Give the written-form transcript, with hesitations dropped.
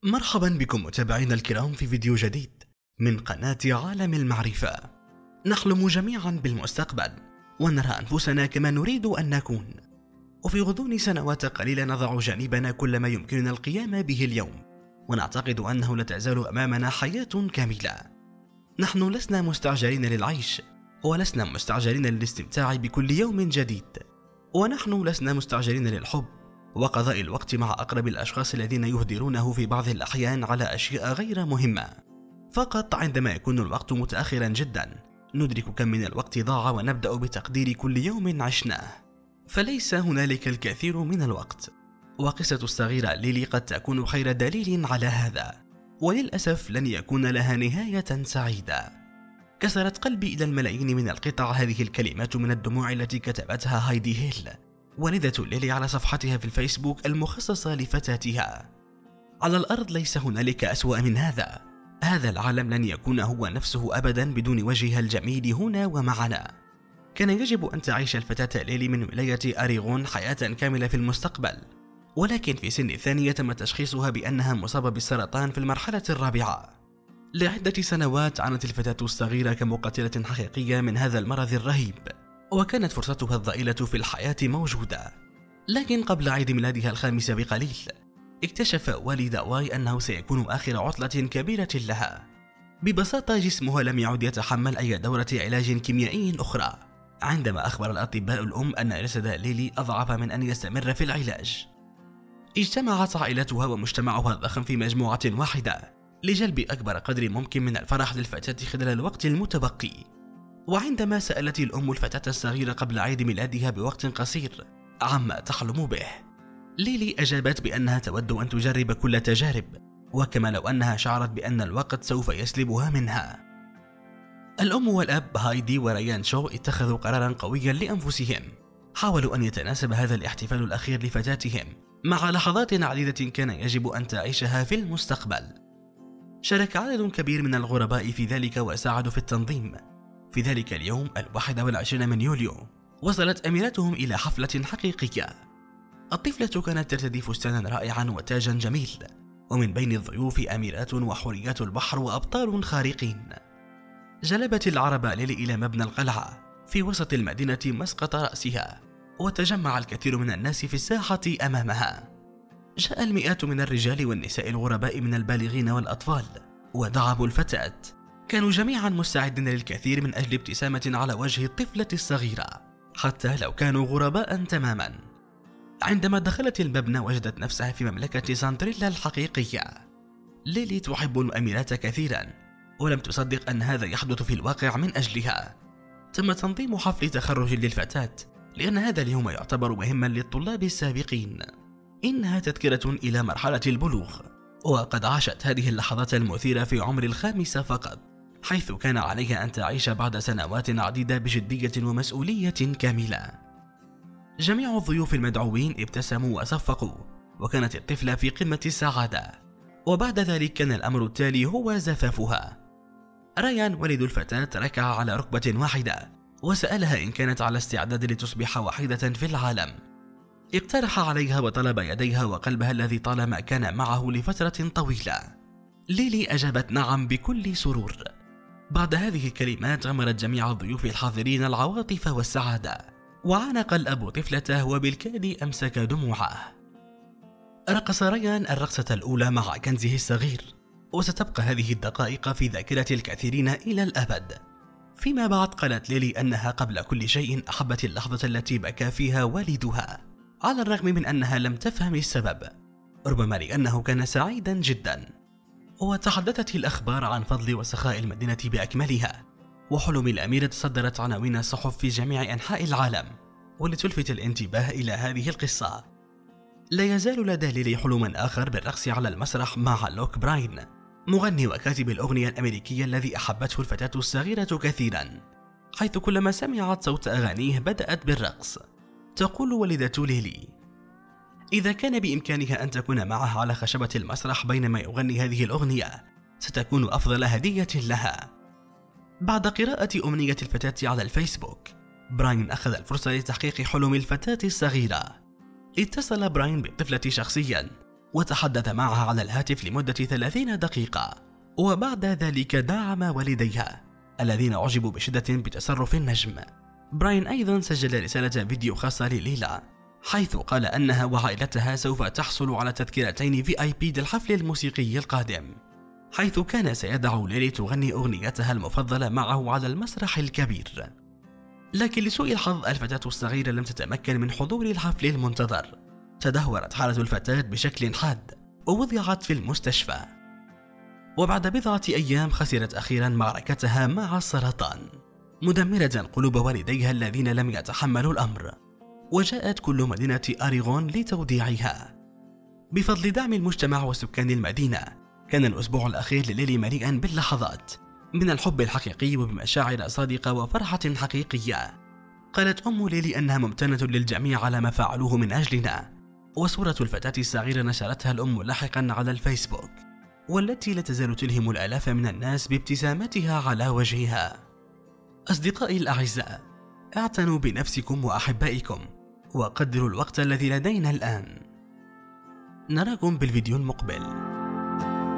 مرحبا بكم متابعينا الكرام في فيديو جديد من قناة عالم المعرفة. نحلم جميعا بالمستقبل ونرى أنفسنا كما نريد أن نكون، وفي غضون سنوات قليلة نضع جانبنا كل ما يمكننا القيام به اليوم، ونعتقد أنه لا تزال أمامنا حياة كاملة. نحن لسنا مستعجلين للعيش، ولسنا مستعجلين للاستمتاع بكل يوم جديد، ونحن لسنا مستعجلين للحب وقضاء الوقت مع أقرب الأشخاص الذين يهدرونه في بعض الأحيان على أشياء غير مهمة. فقط عندما يكون الوقت متأخرا جدا ندرك كم من الوقت ضاع ونبدأ بتقدير كل يوم عشناه. فليس هنالك الكثير من الوقت، وقصة الصغيرة ليلي قد تكون خير دليل على هذا، وللأسف لن يكون لها نهاية سعيدة. كسرت قلبي إلى الملايين من القطع هذه الكلمات من الدموع التي كتبتها هايدي هيل، والدة ليلي، على صفحتها في الفيسبوك المخصصة لفتاتها. على الأرض ليس هنالك أسوأ من هذا. هذا العالم لن يكون هو نفسه أبدا بدون وجهها الجميل هنا ومعنا. كان يجب أن تعيش الفتاة ليلي من ولاية أريغون حياة كاملة في المستقبل، ولكن في سن الثانية تم تشخيصها بأنها مصابة بالسرطان في المرحلة الرابعة. لعدة سنوات عانت الفتاة الصغيرة كمقاتلة حقيقية من هذا المرض الرهيب، وكانت فرصتها الضئيلة في الحياة موجودة. لكن قبل عيد ميلادها الخامس بقليل اكتشف والد واي أنه سيكون آخر عطلة كبيرة لها. ببساطة جسمها لم يعد يتحمل أي دورة علاج كيميائي أخرى، عندما أخبر الأطباء الأم أن جسد ليلي أضعف من أن يستمر في العلاج. اجتمعت عائلتها ومجتمعها الضخم في مجموعة واحدة لجلب أكبر قدر ممكن من الفرح للفتاة خلال الوقت المتبقي. وعندما سألت الأم الفتاة الصغيرة قبل عيد ميلادها بوقت قصير عما تحلم به، ليلي أجابت بأنها تود أن تجرب كل التجارب، وكما لو أنها شعرت بأن الوقت سوف يسلبها منها. الأم والأب هايدي وريان شو اتخذوا قرارا قويا لأنفسهم. حاولوا أن يتناسب هذا الاحتفال الأخير لفتاتهم مع لحظات عديدة كان يجب أن تعيشها في المستقبل. شارك عدد كبير من الغرباء في ذلك وساعدوا في التنظيم. في ذلك اليوم 21 من يوليو وصلت أميرتهم إلى حفلة حقيقية. الطفلة كانت ترتدي فستانا رائعا وتاجا جميل، ومن بين الضيوف أميرات وحوريات البحر وأبطال خارقين. جلبت العربة ليلي إلى مبنى القلعة في وسط المدينة مسقط رأسها، وتجمع الكثير من الناس في الساحة أمامها. جاء المئات من الرجال والنساء الغرباء من البالغين والأطفال ودعموا الفتاة. كانوا جميعا مستعدين للكثير من أجل ابتسامة على وجه الطفلة الصغيرة، حتى لو كانوا غرباء تماما. عندما دخلت المبنى وجدت نفسها في مملكة سانتريلا الحقيقية. ليلي تحب الأميرات كثيرا، ولم تصدق أن هذا يحدث في الواقع من أجلها. تم تنظيم حفل تخرج للفتاة، لأن هذا اليوم يعتبر مهما للطلاب السابقين. إنها تذكرة إلى مرحلة البلوغ، وقد عاشت هذه اللحظات المثيرة في عمر الخامسة فقط، حيث كان عليها أن تعيش بعد سنوات عديدة بجدية ومسؤولية كاملة. جميع الضيوف المدعوين ابتسموا وصفقوا، وكانت الطفلة في قمة السعادة. وبعد ذلك كان الأمر التالي هو زفافها. ريان والد الفتاة ركع على ركبة واحدة وسألها إن كانت على استعداد لتصبح وحيدة في العالم. اقترح عليها وطلب يديها وقلبها الذي طالما كان معه لفترة طويلة. ليلي أجابت نعم بكل سرور. بعد هذه الكلمات غمرت جميع الضيوف الحاضرين العواطف والسعادة، وعانق الأب طفلته وبالكاد أمسك دموعه. رقص ريان الرقصة الأولى مع كنزه الصغير، وستبقى هذه الدقائق في ذاكرة الكثيرين إلى الأبد. فيما بعد قالت ليلي أنها قبل كل شيء أحبت اللحظة التي بكى فيها والدها، على الرغم من أنها لم تفهم السبب، ربما لأنه كان سعيدا جدا. وتحدثت الأخبار عن فضل وسخاء المدينة بأكملها، وحلم الأميرة تصدرت عناوين الصحف في جميع أنحاء العالم. ولتلفت الانتباه إلى هذه القصة، لا يزال لدى ليلي حلم آخر بالرقص على المسرح مع لوك براين، مغني وكاتب الأغنية الأمريكية الذي أحبته الفتاة الصغيرة كثيرا، حيث كلما سمعت صوت أغانيه بدأت بالرقص. تقول والدة ليلي: إذا كان بإمكانها أن تكون معه على خشبة المسرح بينما يغني هذه الأغنية ستكون أفضل هدية لها. بعد قراءة أمنية الفتاة على الفيسبوك، براين أخذ الفرصة لتحقيق حلم الفتاة الصغيرة. اتصل براين بالطفلة شخصيا وتحدث معها على الهاتف لمدة 30 دقيقة، وبعد ذلك دعم والديها الذين أعجبوا بشدة بتصرف النجم. براين أيضا سجل رسالة فيديو خاصة لليلى، حيث قال أنها وعائلتها سوف تحصل على تذكرتين VIP للحفل الموسيقي القادم، حيث كان سيدع ليلي تغني أغنيتها المفضلة معه على المسرح الكبير. لكن لسوء الحظ الفتاة الصغيرة لم تتمكن من حضور الحفل المنتظر. تدهورت حالة الفتاة بشكل حاد ووضعت في المستشفى، وبعد بضعة أيام خسرت أخيرا معركتها مع السرطان، مدمرة قلوب والديها الذين لم يتحملوا الأمر. وجاءت كل مدينة أريغون لتوديعها. بفضل دعم المجتمع وسكان المدينة، كان الأسبوع الأخير لليلي مليئا باللحظات من الحب الحقيقي وبمشاعر صادقة وفرحة حقيقية. قالت أم ليلي أنها ممتنة للجميع على ما فعلوه من أجلنا، وصورة الفتاة الصغيرة نشرتها الأم لاحقا على الفيسبوك، والتي لا تزال تلهم الآلاف من الناس بابتسامتها على وجهها. أصدقائي الأعزاء، اعتنوا بنفسكم وأحبائكم، وقدروا الوقت الذي لدينا الآن. نراكم بالفيديو المقبل.